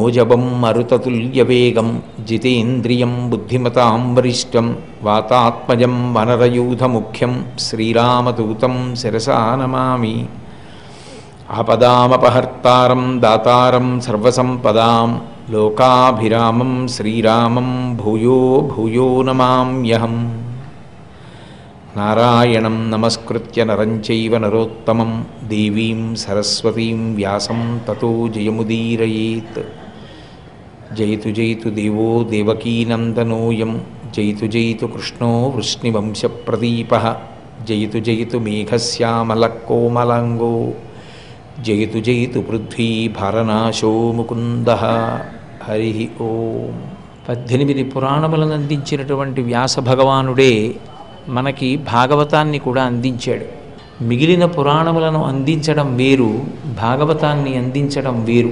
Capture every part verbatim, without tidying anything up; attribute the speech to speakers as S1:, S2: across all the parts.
S1: మనోజవం మరుతతుల్యవేగం జితేంద్రియం బుద్ధిమతాం వరిష్టం వాతాత్మజం వనరయూధముఖ్యం శ్రీరామదూతం శిరసా నమామి. ఆపదామపహర్తారం దాతారం సర్వసంపదాం లోకాభిరామం శ్రీరామం భూయో భూయో నమామ్యహం. నారాయణం నమస్కృత్య నరం చైవ నరోత్తమం దేవీం సరస్వతీం వ్యాసం తతో జయముదీరయేత్. జయతు జయతు దేవో దేవకీనందనోయం జయతు జయతు కృష్ణో వృష్ణివంశప్రదీపః జయతు జయతు మేఘశ్యామలకోమలాంగో జయతు జయతు పృథ్వీ భారనాశో ముకుందః. హరి ఓం. పద్దెనిమిది పురాణములను అందించినటువంటి వ్యాస భగవానుడే మనకి భాగవతాన్ని కూడా అందించాడు. మిగిలిన పురాణములను అందించడం వేరు, భాగవతాన్ని అందించడం వేరు.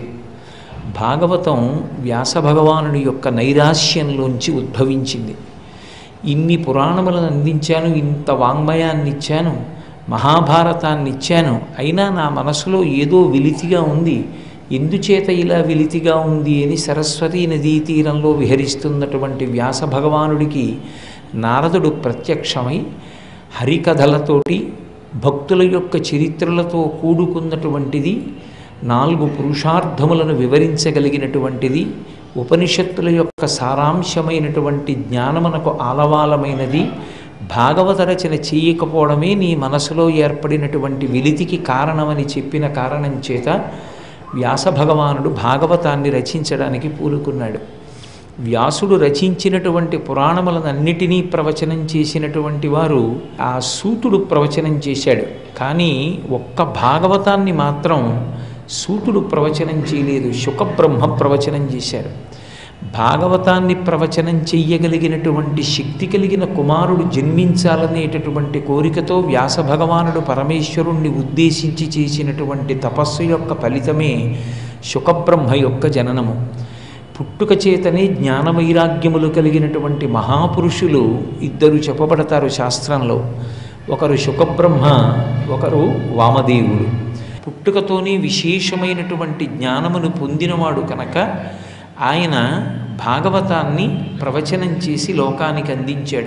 S1: భాగవతం వ్యాస భగవానుడి యొక్క నైరాశ్యంలోంచి ఉద్భవించింది. ఇన్ని పురాణములను అందించాను, ఇంత వాంగ్మయాన్ని ఇచ్చాను, మహాభారతాన్ని ఇచ్చాను, అయినా నా మనసులో ఏదో వెలితిగా ఉంది, ఎందుచేత ఇలా వెలితిగా ఉంది అని సరస్వతీ నదీ తీరంలో విహరిస్తున్నటువంటి వ్యాస భగవానుడికి నారదుడు ప్రత్యక్షమై హరికథలతోటి భక్తుల యొక్క చరిత్రలతో కూడుకున్నటువంటిది, నాలుగు పురుషార్థములను వివరించగలిగినటువంటిది, ఉపనిషత్తుల యొక్క సారాంశమైనటువంటి జ్ఞానమునకు ఆలవాలమైనది భాగవత రచన చేయకపోవడమే నీ మనసులో ఏర్పడినటువంటి వెలితికి కారణమని చెప్పిన కారణం చేత వ్యాస భగవానుడు భాగవతాన్ని రచించడానికి పూనుకున్నాడు. వ్యాసుడు రచించినటువంటి పురాణములనన్నిటినీ ప్రవచనం చేసినటువంటి వారు ఆ సూతుడు ప్రవచనం చేశాడు. కానీ ఒక్క భాగవతాన్ని మాత్రం సూతుడు ప్రవచనం చేయలేదు, శుకబ్రహ్మ ప్రవచనం చేశారు. భాగవతాన్ని ప్రవచనం చెయ్యగలిగినటువంటి శక్తి కలిగిన కుమారుడు జన్మించాలనేటటువంటి కోరికతో వ్యాస భగవానుడు పరమేశ్వరుణ్ణి ఉద్దేశించి చేసినటువంటి తపస్సు యొక్క ఫలితమే శుకబ్రహ్మ యొక్క జననము. పుట్టుక చేతనే జ్ఞానవైరాగ్యములు కలిగినటువంటి మహాపురుషులు ఇద్దరు చెప్పబడతారు శాస్త్రంలో. ఒకరు శుకబ్రహ్మ, ఒకరు వామదేవుడు. పుట్టుకతోనే విశేషమైనటువంటి జ్ఞానమును పొందినవాడు కనుక ఆయన భాగవతాన్ని ప్రవచనం చేసి లోకానికి అందించాడు.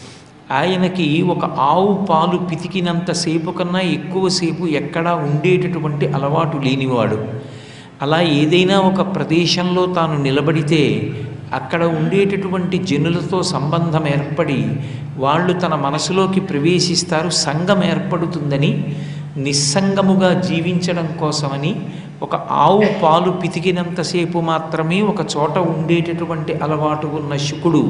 S1: ఆయనకి ఒక ఆవు పాలు పితికినంతసేపు కన్నా ఎక్కువసేపు ఎక్కడా ఉండేటటువంటి అలవాటు లేనివాడు. అలా ఏదైనా ఒక ప్రదేశంలో తాను నిలబడితే అక్కడ ఉండేటటువంటి జనులతో సంబంధం ఏర్పడి వాళ్ళు తన మనసులోకి ప్రవేశిస్తారు, సంఘం ఏర్పడుతుందని, నిస్సంగముగా జీవించడం కోసమని ఒక ఆవు పాలు పితికినంతసేపు మాత్రమే ఒక చోట ఉండేటటువంటి అలవాటు ఉన్న శుకుడు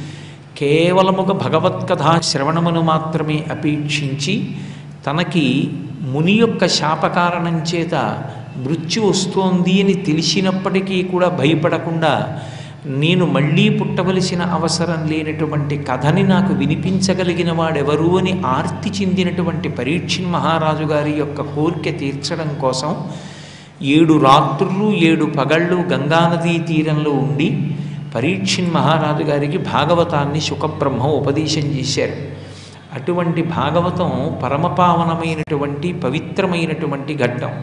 S1: కేవలముగా భగవత్కథా శ్రవణమును మాత్రమే అపేక్షించి తనకి ముని యొక్క శాపకారణం చేత మృత్యు వస్తోంది అని తెలిసినప్పటికీ కూడా భయపడకుండా నేను మళ్ళీ పుట్టవలసిన అవసరం లేనటువంటి కథని నాకు వినిపించగలిగిన వాడెవరు అని ఆర్తి చెందినటువంటి పరీక్షిన్ మహారాజు గారి యొక్క కోరిక తీర్చడం కోసం ఏడు రాత్రులు ఏడు పగళ్ళు గంగానదీ తీరంలో ఉండి పరీక్షిన్ మహారాజు గారికి భాగవతాన్ని శుకబ్రహ్మ ఉపదేశం చేశారు. అటువంటి భాగవతం పరమపావనమైనటువంటి పవిత్రమైనటువంటి ఘట్టం.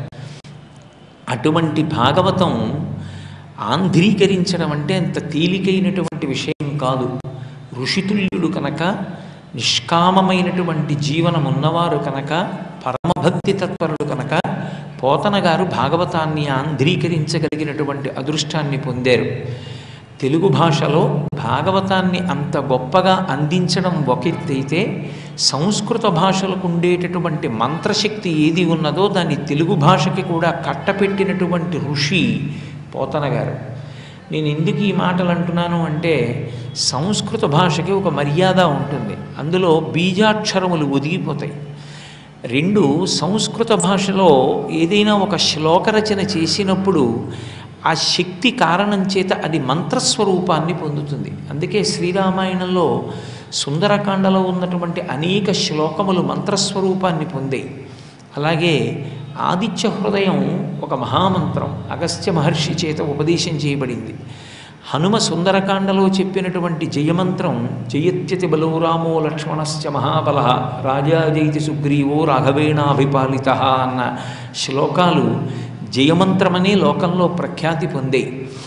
S1: అటువంటి భాగవతం ఆంధ్రీకరించడం అంటే అంత తేలికైనటువంటి విషయం కాదు. ఋషితుల్యుడు కనుక, నిష్కామమైనటువంటి జీవనం ఉన్నవారు కనుక, పరమభక్తి తత్పరుడు కనుక పోతన గారు భాగవతాన్ని ఆంధ్రీకరించగలిగినటువంటి అదృష్టాన్ని పొందారు. తెలుగు భాషలో భాగవతాన్ని అంత గొప్పగా అందించడం ఒక ఎత్తైతే, సంస్కృత భాషలకు ఉండేటటువంటి మంత్రశక్తి ఏది ఉన్నదో దాన్ని తెలుగు భాషకి కూడా కట్టపెట్టినటువంటి ఋషి పోతన గారు. నేను ఎందుకు ఈ మాటలు అంటున్నాను అంటే, సంస్కృత భాషకి ఒక మర్యాద ఉంటుంది, అందులో బీజాక్షరములు ఒదిగిపోతాయి. రెండు, సంస్కృత భాషలో ఏదైనా ఒక శ్లోకరచన చేసినప్పుడు ఆ శక్తి కారణం చేత అది మంత్రస్వరూపాన్ని పొందుతుంది. అందుకే శ్రీరామాయణంలో సుందరకాండలో ఉన్నటువంటి అనేక శ్లోకములు మంత్రస్వరూపాన్ని పొందాయి. అలాగే ఆదిత్య హృదయం ఒక మహామంత్రం అగస్త్య మహర్షి చేత ఉపదేశం చేయబడింది. హనుమ సుందరకాండలో చెప్పినటువంటి జయమంత్రం జయత్యతి బలో రామో లక్ష్మణశ్చ మహాబల రాజా జయతి సుగ్రీవో రాఘవేణాభిపాలిత అన్న శ్లోకాలు జయమంత్రమనే లోకంలో ప్రఖ్యాతి పొందాయి.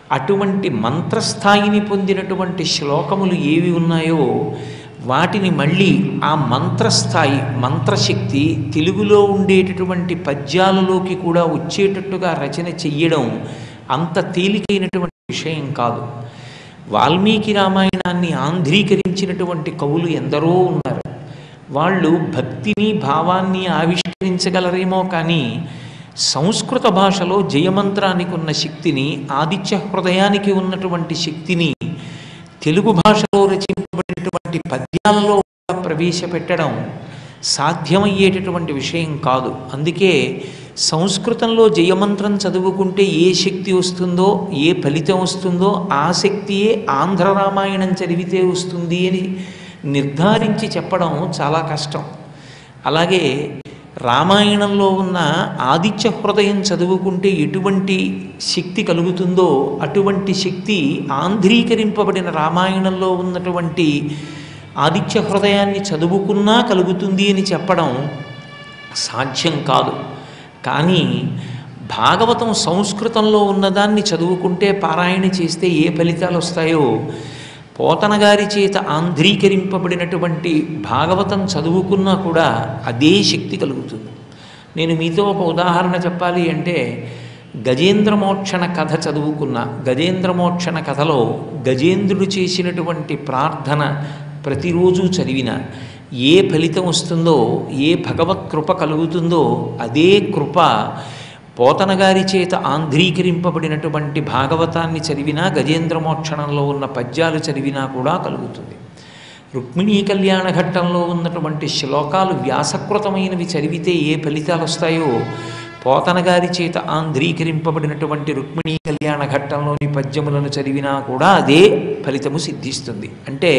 S1: అటువంటి మంత్రస్థాయిని పొందినటువంటి శ్లోకములు ఏవి ఉన్నాయో వాటిని మళ్ళీ ఆ మంత్రస్థాయి మంత్రశక్తి తెలుగులో ఉండేటటువంటి పద్యాలలోకి కూడా వచ్చేటట్టుగా రచన చెయ్యడం అంత తేలికైనటువంటి విషయం కాదు. వాల్మీకి రామాయణాన్ని ఆంధ్రీకరించినటువంటి కవులు ఎందరో ఉన్నారు. వాళ్ళు భక్తిని భావాన్ని ఆవిష్కరించగలరేమో కానీ సంస్కృత భాషలో జయమంత్రానికి ఉన్న శక్తిని, ఆదిత్య హృదయానికి ఉన్నటువంటి శక్తిని తెలుగు భాషలో రచింపబడినటువంటి పద్యాలలో ప్రవేశపెట్టడం సాధ్యమయ్యేటటువంటి విషయం కాదు. అందుకే సంస్కృతంలో జయమంత్రం చదువుకుంటే ఏ శక్తి వస్తుందో, ఏ ఫలితం వస్తుందో ఆ శక్తియే ఆంధ్ర రామాయణం చదివితే వస్తుంది అని నిర్ధారించి చెప్పడం చాలా కష్టం. అలాగే రామాయణంలో ఉన్న ఆదిత్య హృదయం చదువుకుంటే ఎటువంటి శక్తి కలుగుతుందో అటువంటి శక్తి ఆంధ్రీకరింపబడిన రామాయణంలో ఉన్నటువంటి ఆదిత్య హృదయాన్ని చదువుకున్నా కలుగుతుంది అని చెప్పడం సాధ్యం కాదు. కానీ భాగవతం సంస్కృతంలో ఉన్నదాన్ని చదువుకుంటే, పారాయణ చేస్తే ఏ ఫలితాలు వస్తాయో పోతన గారి చేత ఆంధ్రీకరింపబడినటువంటి భాగవతం చదువుకున్నా కూడా అదే శక్తి కలుగుతుంది. నేను మీతో ఒక ఉదాహరణ చెప్పాలి అంటే, గజేంద్రమోక్షణ కథ చదువుకున్న గజేంద్రమోక్షణ కథలో గజేంద్రుడు చేసినటువంటి ప్రార్థన ప్రతిరోజు చదివిన ఏ ఫలితం వస్తుందో, ఏ భగవత్ కృప కలుగుతుందో అదే కృప పోతన గారి చేత ఆంధ్రీకరింపబడినటువంటి భాగవతాన్ని చదివినా, గజేంద్రమోక్షణంలో ఉన్న పద్యాలు చదివినా కూడా కలుగుతుంది. రుక్మిణీ కళ్యాణ ఘట్టంలో ఉన్నటువంటి శ్లోకాలు వ్యాసకృతమైనవి చదివితే ఏ ఫలితాలు వస్తాయో, పోతన గారి చేత ఆంధ్రీకరింపబడినటువంటి రుక్మిణీ కళ్యాణ ఘట్టంలోని పద్యములను చదివినా కూడా అదే ఫలితము సిద్ధిస్తుంది. అంటే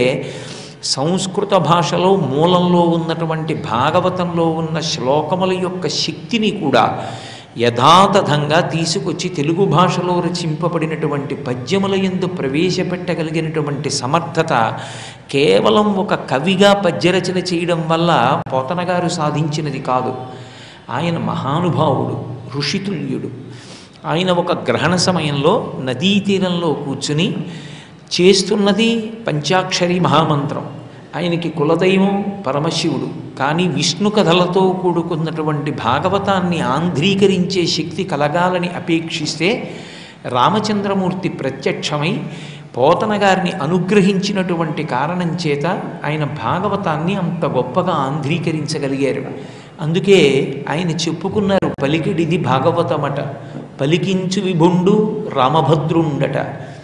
S1: సంస్కృత భాషలో మూలంలో ఉన్నటువంటి భాగవతంలో ఉన్న శ్లోకముల యొక్క శక్తిని కూడా యథాతథంగా తీసుకొచ్చి తెలుగు భాషలో రచింపబడినటువంటి పద్యముల యందు ప్రవేశపెట్టగలిగినటువంటి సమర్థత కేవలం ఒక కవిగా పద్యరచన చేయడం వల్ల పోతన గారు సాధించినది కాదు. ఆయన మహానుభావుడు, ఋషితుల్యుడు. ఆయన ఒక గ్రహణ సమయంలో నదీ తీరంలో కూర్చుని చేస్తున్నది పంచాక్షరి మహామంత్రం. ఆయనకి కులదైవం పరమశివుడు. కానీ విష్ణు కథలతో కూడుకున్నటువంటి భాగవతాన్ని ఆంధ్రీకరించే శక్తి కలగాలని అపేక్షిస్తే రామచంద్రమూర్తి ప్రత్యక్షమై పోతన గారిని అనుగ్రహించినటువంటి కారణం చేత ఆయన భాగవతాన్ని అంత గొప్పగా ఆంధ్రీకరించగలిగారు. అందుకే ఆయన చెప్పుకున్నారు, పలికిడిది భాగవతమట, పలికించు విభుండు రామభద్రుండట,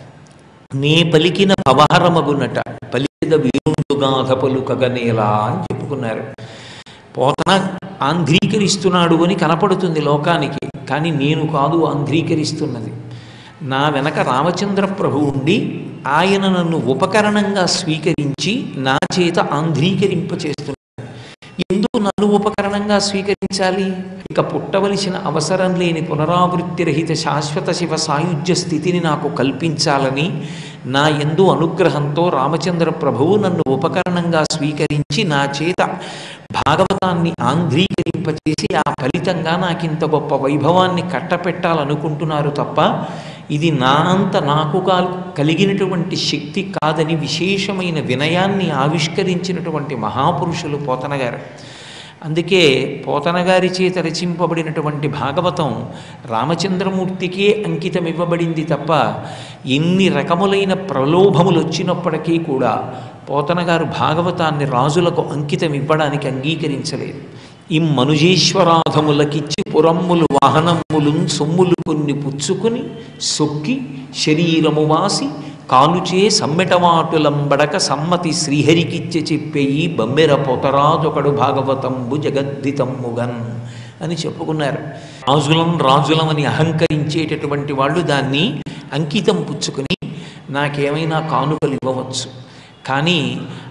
S1: నే పలికిన పవహరమగునట, పలికిద వీరుండుగాథ పలుకగనేలా అని చెప్పుకున్నారు. పోతన ఆంధ్రీకరిస్తున్నాడు అని కనపడుతుంది లోకానికి, కానీ నేను కాదు ఆంధ్రీకరిస్తున్నది. నా వెనక రామచంద్ర ప్రభు ఉండి ఆయన నన్ను ఉపకరణంగా స్వీకరించి నా చేత ఆంధ్రీకరింపచేస్తున్నాడు. ఎందుకు నన్ను ఉపకరణంగా స్వీకరించాలి? ఇక పుట్టవలసిన అవసరం లేని పునరావృత్తి రహిత శాశ్వత శివ సాయుధ్య స్థితిని నాకు కల్పించాలని నా యందు అనుగ్రహంతో రామచంద్ర ప్రభువు నన్ను ఉపకరణంగా స్వీకరించి నా చేత భాగవతాన్ని ఆంధ్రీకరింపచేసి ఆ ఫలితంగా నాకింత గొప్ప వైభవాన్ని కట్టపెట్టాలనుకుంటున్నారు తప్ప ఇది నా అంత నాకు కలిగినటువంటి శక్తి కాదని విశేషమైన వినయాన్ని ఆవిష్కరించినటువంటి మహాపురుషులు పోతన గారు. అందుకే పోతన గారి చేత రచింపబడినటువంటి భాగవతం రామచంద్రమూర్తికే అంకితం ఇవ్వబడింది తప్ప ఎన్ని రకములైన ప్రలోభములు వచ్చినప్పటికీ కూడా పోతన గారు భాగవతాన్ని రాజులకు అంకితం ఇవ్వడానికి అంగీకరించలేదు. ఇం మనుజేశ్వరాధములకిచ్చి పురమ్ములు వాహనములు సొమ్ములు కొన్ని పుచ్చుకొని సొక్కి శరీరము వాసి కాలుచే సమ్మెటమాటులంబడక సమ్మతి శ్రీహరికిచ్చె చెప్పేయి బమ్మెర పొతరాజొకడు భాగవతంబు జగద్దితమ్ముగన్ అని చెప్పుకున్నారు. రాజులం రాజులం అని అహంకరించేటటువంటి వాళ్ళు దాన్ని అంకితం పుచ్చుకొని నాకేమైనా కానుకలు ఇవ్వవచ్చు. కానీ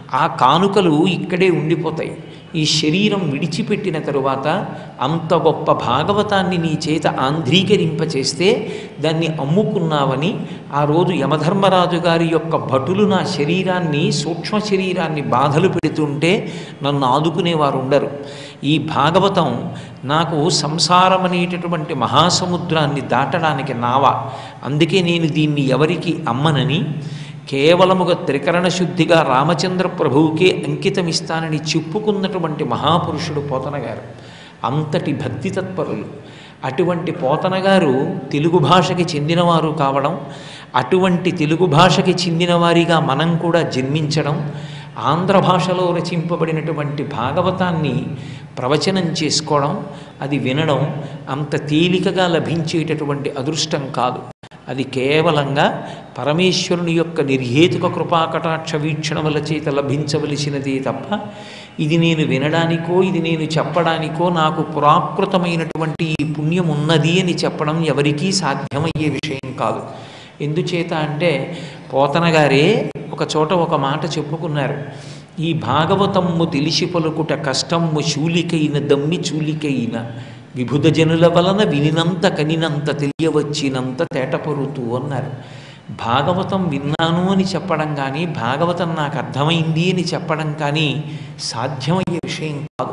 S1: ఆ కానుకలు ఇక్కడే ఉండిపోతాయి. ఈ శరీరం విడిచిపెట్టిన తరువాత అంత గొప్ప భాగవతాన్ని నీ చేత ఆంధ్రీకరింపచేస్తే దాన్ని అమ్ముకున్నావని ఆ రోజు యమధర్మరాజు గారి యొక్క భటులు నా శరీరాన్ని, సూక్ష్మ శరీరాన్ని బాధలు పెడుతుంటే నన్ను ఆదుకునేవారు ఉండరు. ఈ భాగవతం నాకు సంసారం అనేటటువంటి మహాసముద్రాన్ని దాటడానికి నావ. అందుకే నేను దీన్ని ఎవరికి అమ్మనని, కేవలముగా త్రికరణ శుద్ధిగా రామచంద్ర ప్రభువుకే అంకితమిస్తానని చెప్పుకున్నటువంటి మహాపురుషుడు పోతన గారు. అంతటి భక్తి తత్పరులు. అటువంటి పోతన గారు తెలుగు భాషకి చెందినవారు కావడం, అటువంటి తెలుగు భాషకి చెందిన వారిగా మనం కూడా జన్మించడం, ఆంధ్ర భాషలో రచింపబడినటువంటి భాగవతాన్ని ప్రవచనం చేసుకోవడం, అది వినడం అంత తేలికగా లభించేటటువంటి అదృష్టం కాదు. అది కేవలంగా పరమేశ్వరుని యొక్క నిర్హేతుక కృపాకటాక్ష వీక్షణముల చేత లభించవలసినదే తప్ప ఇది నేను వినడానికో, ఇది నేను చెప్పడానికో, నాకు పురాకృతమైనటువంటి ఈ పుణ్యం ఉన్నది అని చెప్పడం ఎవరికీ సాధ్యమయ్యే విషయం కాదు. ఎందుచేత అంటే పోతన గారే ఒక చోట ఒక మాట చెప్పుకున్నారు. ఈ భాగవతమ్ము తెలిసి పలుకుట కష్టమ్ము శూలికైన దమ్మి చూలికైన విభుధ జనుల వలన వినినంత కనినంత తెలియవచ్చినంత తేటపరుతూ అన్నారు. భాగవతం విన్నాను అని చెప్పడం కానీ, భాగవతం నాకు అర్థమైంది అని చెప్పడం కానీ సాధ్యమయ్యే విషయం కాదు.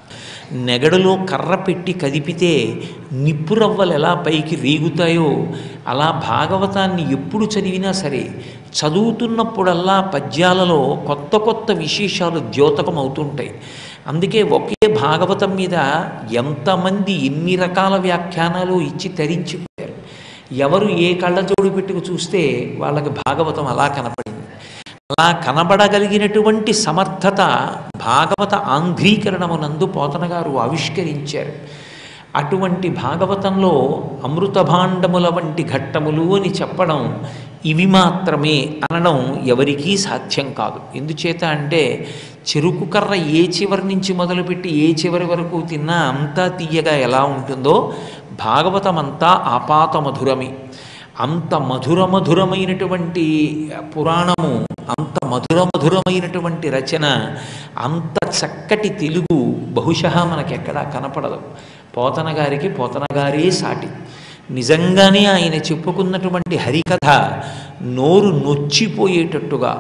S1: నెగడులో కర్ర పెట్టి కదిపితే నిప్పురవ్వలు ఎలా పైకి రేగుతాయో అలా భాగవతాన్ని ఎప్పుడు చదివినా సరే చదువుతున్నప్పుడల్లా పద్యాలలో కొత్త కొత్త విశేషాలు ద్యోతకం అవుతుంటాయి. అందుకే ఒకే భాగవతం మీద ఎంతమంది ఎన్ని రకాల వ్యాఖ్యానాలు ఇచ్చి తరించిపోయారు. ఎవరు ఏ కళ్ళజోడు పెట్టుకు చూస్తే వాళ్ళకి భాగవతం అలా కనపడింది. అలా కనబడగలిగినటువంటి సమర్థత భాగవత ఆంధ్రీకరణమునందు పోతన గారు ఆవిష్కరించారు. అటువంటి భాగవతంలో అమృత భాండముల వంటి ఘట్టములు అని చెప్పడం, ఇవి మాత్రమే అనడం ఎవరికీ సాధ్యం కాదు. ఎందుచేత అంటే చెరుకు కర్ర ఏ చివరి నుంచి మొదలుపెట్టి ఏ చివరి వరకు తిన్నా అంతా తీయగా ఎలా ఉంటుందో భాగవతం అంతా ఆపాత మధురమే. అంత మధుర మధురమైనటువంటి పురాణము, అంత మధుర మధురమైనటువంటి రచన, అంత చక్కటి తెలుగు బహుశः మనకెక్కడా కనపడదు. పోతన గారికి పోతన గారే సాటి. నిజంగానే ఆయన చెప్పుకున్నటువంటి హరికథ నోరు నొచ్చిపోయేటట్టుగా,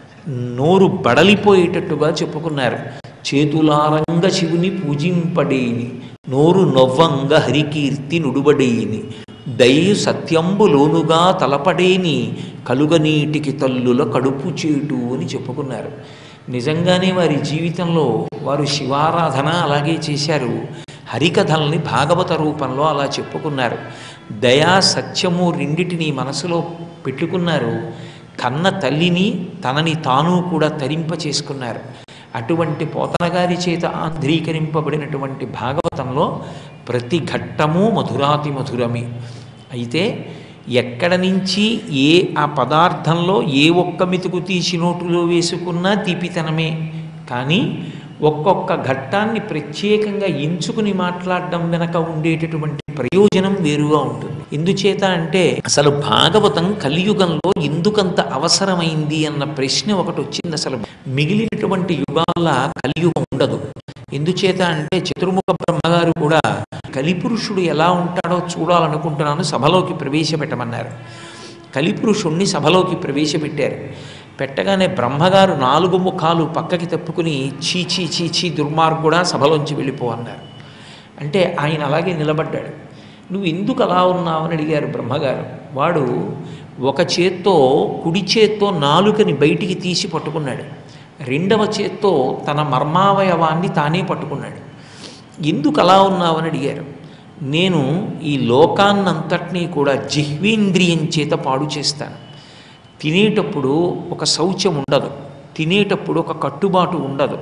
S1: నోరు బడలిపోయేటట్టుగా చెప్పుకున్నారు. చేతులారంగ శివుని పూజింపడేని, నోరు నొవ్వంగ హరికీర్తి నుడుబడేని, దయు సత్యంబులోనుగా తలపడేని, కలుగనీటికి తల్లుల కడుపు చేటు అని చెప్పుకున్నారు. నిజంగానే వారి జీవితంలో వారు శివారాధన అలాగే చేశారు. హరికథల్ని భాగవత రూపంలో అలా చెప్పుకున్నారు. దయా సత్యము రెండిటిని మనసులో పెట్టుకున్నారు. కన్న తల్లిని తనని తాను కూడా తరింప చేసుకున్నారు. అటువంటి పోతన గారి చేత ఆంధ్రీకరింపబడినటువంటి భాగవతంలో ప్రతి ఘట్టము మధురాతి మధురమే. అయితే ఎక్కడ నుంచి ఏ ఆ పదార్థంలో ఏ ఒక్క మెతుకు తీసి నోటులో వేసుకున్నా తీపితనమే. కానీ ఒక్కొక్క ఘట్టాన్ని ప్రత్యేకంగా ఎంచుకుని మాట్లాడడం వెనక ఉండేటటువంటి ప్రయోజనం వేరుగా ఉంటుంది. ఎందుచేత అంటే అసలు భాగవతం కలియుగంలో ఎందుకంత అవసరమైంది అన్న ప్రశ్న ఒకటి వచ్చింది. అసలు మిగిలినటువంటి యుగాల కలియుగం ఉండదు. ఎందుచేత అంటే చతుర్ముఖ బ్రహ్మగారు కూడా కలిపురుషుడు ఎలా ఉంటాడో చూడాలనుకుంటున్నాను, సభలోకి ప్రవేశపెట్టమన్నారు. కలిపురుషుణ్ణి సభలోకి ప్రవేశపెట్టారు. పెట్టగానే బ్రహ్మగారు నాలుగు ముఖాలు పక్కకి తప్పుకుని చీచీ చీచీ దుర్మార్గుడా సభలోంచి వెళ్ళిపో అన్నారు. అంటే ఆయన అలాగే నిలబడ్డాడు. నువ్వు ఎందుకు అలా ఉన్నావని అడిగారు బ్రహ్మగారు. వాడు ఒక చేత్తో కుడి చేత్తో నాలుకని బయటికి తీసి పట్టుకున్నాడు, రెండవ చేత్తో తన మర్మావయవాన్ని తానే పట్టుకున్నాడు. ఎందుకు అలా ఉన్నావని అడిగారు. నేను ఈ లోకాన్నంతటినీ కూడా జిహ్వేంద్రియం చేత పాడు చేస్తాను. తినేటప్పుడు ఒక శౌచం ఉండదు, తినేటప్పుడు ఒక కట్టుబాటు ఉండదు,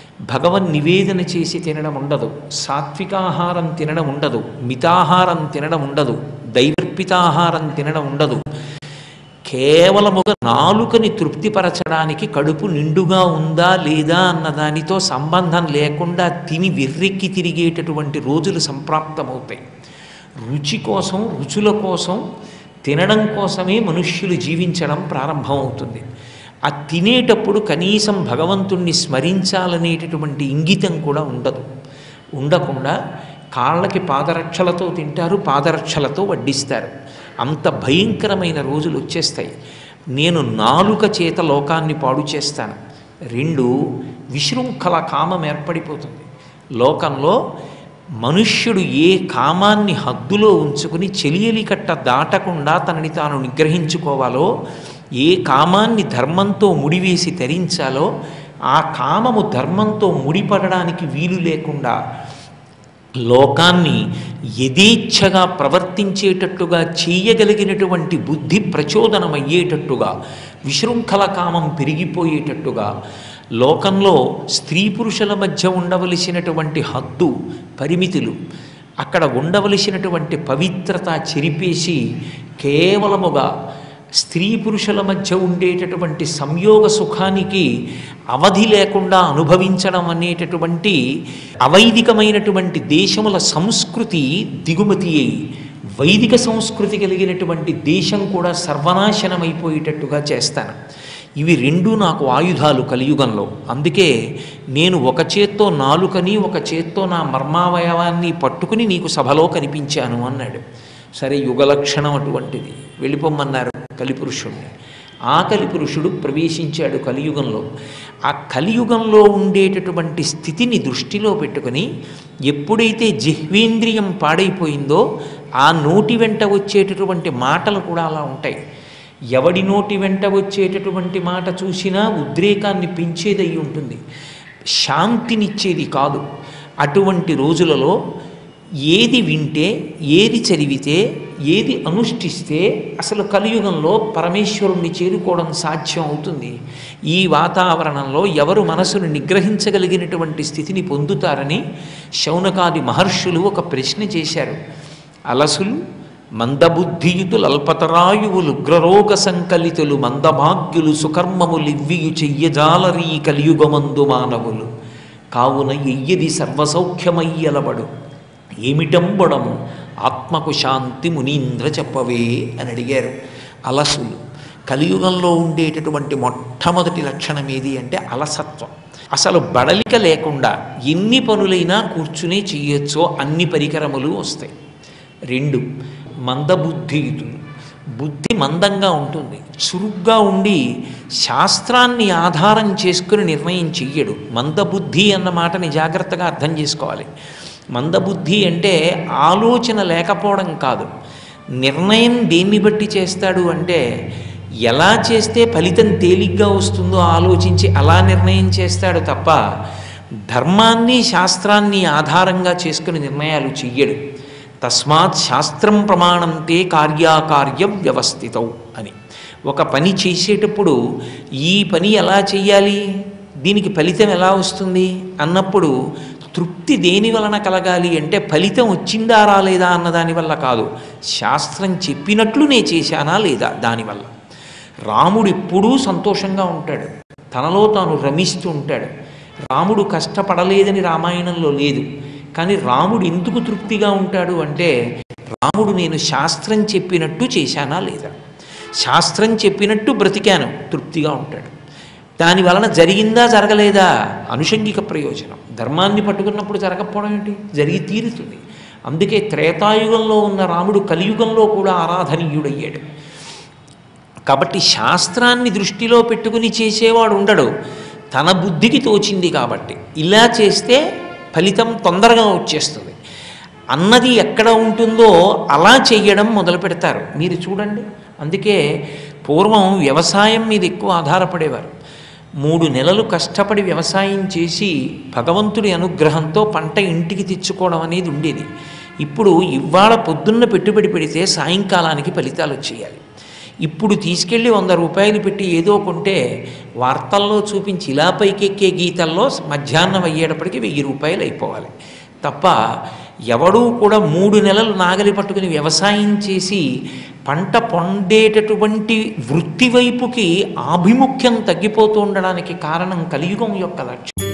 S1: భగవన్ నివేదన చేసి తినడం ఉండదు, సాత్వికాహారం తినడం ఉండదు, మితాహారం తినడం ఉండదు, దైవర్పితాహారం తినడం ఉండదు. కేవలముగా నాలుకని తృప్తిపరచడానికి కడుపు నిండుగా ఉందా లేదా అన్న దానితో సంబంధం లేకుండా తిని వెర్రెక్కి తిరిగేటటువంటి రోజులు సంప్రాప్తమవుతాయి. రుచి కోసం, రుచుల కోసం, తినడం కోసమే మనుష్యులు జీవించడం ప్రారంభమవుతుంది. ఆ తినేటప్పుడు కనీసం భగవంతుణ్ణి స్మరించాలనేటటువంటి ఇంగితం కూడా ఉండదు. ఉండకుండా కాళ్ళకి పాదరక్షలతో తింటారు, పాదరక్షలతో వడ్డిస్తారు. అంత భయంకరమైన రోజులు వచ్చేస్తాయి. నేను నాలుక చేత లోకాన్ని పాడు చేస్తాను. రెండు, విశృంఖల కామం ఏర్పడిపోతుంది లోకంలో. మనుష్యుడు ఏ కామాన్ని హద్దులో ఉంచుకుని చెలియలి కట్ట దాటకుండా తనని తాను నిగ్రహించుకోవాలో, ఏ కామాన్ని ధర్మంతో ముడివేసి తరించాలో, ఆ కామము ధర్మంతో ముడిపడడానికి వీలు లేకుండా లోకాన్ని యథేచ్ఛగా ప్రవర్తించేటట్టుగా చేయగలిగినటువంటి బుద్ధి ప్రచోదనమయ్యేటట్టుగా, విశృంఖల కామం పెరిగిపోయేటట్టుగా, లోకంలో స్త్రీ పురుషుల మధ్య ఉండవలసినటువంటి హద్దు పరిమితులు, అక్కడ ఉండవలసినటువంటి పవిత్రత చెరిపేసి కేవలముగా స్త్రీ పురుషుల మధ్య ఉండేటటువంటి సంయోగ సుఖానికి అవధి లేకుండా అనుభవించడం అనేటటువంటి అవైదికమైనటువంటి దేశముల సంస్కృతి దిగుమతి అయి వైదిక సంస్కృతి కలిగినటువంటి దేశం కూడా సర్వనాశనమైపోయేటట్టుగా చేస్తాను. ఇవి రెండు నాకు ఆయుధాలు కలియుగంలో. అందుకే నేను ఒక చేత్తో నాలుకని, ఒక చేత్తో నా మర్మావయవాన్ని పట్టుకుని నీకు సభలో కనిపించాను అన్నాడు. సరే, యుగలక్షణం అటువంటిది. వెళ్ళిపోమ్మన్నారు కలిపురుషుడిని. ఆ కలిపురుషుడు ప్రవేశించాడు కలియుగంలో. ఆ కలియుగంలో ఉండేటటువంటి స్థితిని దృష్టిలో పెట్టుకుని, ఎప్పుడైతే జిహ్వేంద్రియం పాడైపోయిందో ఆ నోటి వెంట వచ్చేటటువంటి మాటలు కూడా అలా ఉంటాయి. ఎవడి నోటి వెంట వచ్చేటటువంటి మాట చూసినా ఉద్రేకాన్ని పెంచేదై ఉంటుంది, శాంతినిచ్చేది కాదు. అటువంటి రోజులలో ఏది వింటే, ఏది చదివితే, ఏది అనుష్ఠిస్తే అసలు కలియుగంలో పరమేశ్వరుణ్ణి చేరుకోవడం సాధ్యం అవుతుంది. ఈ వాతావరణంలో ఎవరు మనసును నిగ్రహించగలిగినటువంటి స్థితిని పొందుతారని శౌనకాది మహర్షులు ఒక ప్రశ్న చేశారు. అలసులు, మందబుద్ధియుతులు, అల్పతరాయువులు, ఉగ్రరోగ సంకలితులు, మందభాగ్యులు, సుకర్మములివ్వియు చెయ్యజాలరీ కలియుగమందు మానవులు, కావున ఎయ్యది సర్వసౌఖ్యమయ్యలబడు ఏమిటంబడము ఆత్మకు శాంతి మునీంద్ర చెప్పవే అని అడిగారు. అలసులు, కలియుగంలో ఉండేటటువంటి మొట్టమొదటి లక్షణం ఏది అంటే అలసత్వం. అసలు బడలిక లేకుండా ఎన్ని పనులైనా కూర్చునే చెయ్యొచ్చో అన్ని పరికరములు వస్తాయి. రెండు, మందబుద్ధియుతులు, బుద్ధి మందంగా ఉంటుంది, చురుగ్గా ఉండి శాస్త్రాన్ని ఆధారం చేసుకుని నిర్ణయం చెయ్యడు. మందబుద్ధి అన్న మాటని జాగ్రత్తగా అర్థం చేసుకోవాలి. మందబుద్ధి అంటే ఆలోచన లేకపోవడం కాదు. నిర్ణయం దేన్ని బట్టి చేస్తాడు అంటే, ఎలా చేస్తే ఫలితం తేలిగ్గా వస్తుందో ఆలోచించి అలా నిర్ణయం చేస్తాడు తప్ప ధర్మాన్ని శాస్త్రాన్ని ఆధారంగా చేసుకుని నిర్ణయాలు చెయ్యడు. తస్మాత్ శాస్త్రం ప్రమాణంతే కార్యాకార్య వ్యవస్థితౌ అని. ఒక పని చేసేటప్పుడు ఈ పని ఎలా చెయ్యాలి, దీనికి ఫలితం ఎలా వస్తుంది అన్నప్పుడు తృప్తి దేని వలన కలగాలి అంటే ఫలితం వచ్చిందా రాలేదా అన్న దానివల్ల కాదు, శాస్త్రం చెప్పినట్లు నే చేశానా లేదా దానివల్ల. రాముడు ఎప్పుడూ సంతోషంగా ఉంటాడు, తనలో తాను రమిస్తూ ఉంటాడు. రాముడు కష్టపడలేదని రామాయణంలో లేదు. కానీ రాముడు ఎందుకు తృప్తిగా ఉంటాడు అంటే, రాముడు నేను శాస్త్రం చెప్పినట్టు చేశానా లేదా, శాస్త్రం చెప్పినట్టు బ్రతికాను, తృప్తిగా ఉంటాడు. దాని వలన జరిగిందా జరగలేదా అనుషంగిక ప్రయోజనం. ధర్మాన్ని పట్టుకున్నప్పుడు జరగకపోవడం ఏంటి, జరిగి తీరుతుంది. అందుకే త్రేతాయుగంలో ఉన్న రాముడు కలియుగంలో కూడా ఆరాధనీయుడయ్యాడు. కాబట్టి శాస్త్రాన్ని దృష్టిలో పెట్టుకుని చేసేవాడు ఉండడు, తన బుద్ధికి తోచింది కాబట్టి ఇలా చేస్తే ఫలితం తొందరగా వచ్చేస్తుంది అన్నది ఎక్కడ ఉంటుందో అలా చెయ్యడం మొదలు పెడతారు. మీరు చూడండి, అందుకే పూర్వం వ్యవసాయం మీద ఎక్కువ ఆధారపడేవారు. మూడు నెలలు కష్టపడి వ్యవసాయం చేసి భగవంతుడి అనుగ్రహంతో పంట ఇంటికి తెచ్చుకోవడం అనేది ఉండేది. ఇప్పుడు ఇవాళ పొద్దున్న పెట్టుబడి పెడితే సాయంకాలానికి ఫలితాలు వచ్చేయాలి. ఇప్పుడు తీసుకెళ్ళి వంద రూపాయలు పెట్టి ఏదో కొంటే వార్తల్లో చూపించి ఇలా పైకెక్కే గీతల్లో మధ్యాహ్నం అయ్యేటప్పటికి వెయ్యి రూపాయలు అయిపోవాలి తప్ప ఎవడూ కూడా మూడు నెలలు నాగలి పట్టుకుని వ్యవసాయం చేసి పంట పొందేటటువంటి వృత్తి వైపుకి ఆభిముఖ్యం తగ్గిపోతూ ఉండడానికి కారణం కలియుగం యొక్క లక్ష్యం.